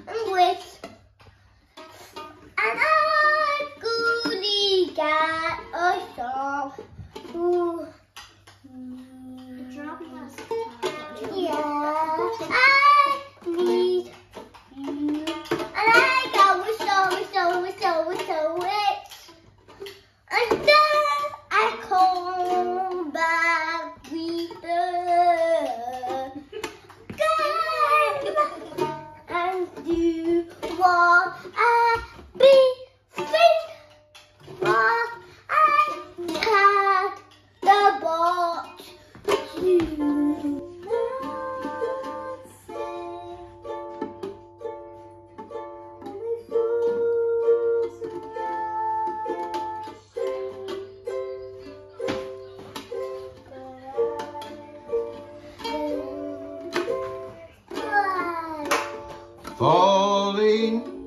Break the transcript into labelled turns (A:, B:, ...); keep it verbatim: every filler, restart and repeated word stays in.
A: and with and I goody got a song. Ooh. Yeah, I need you, and I got whistle, whistle, whistle, whistle, it, and then I come back with the game and do what I be think, what I had the box to.
B: Falling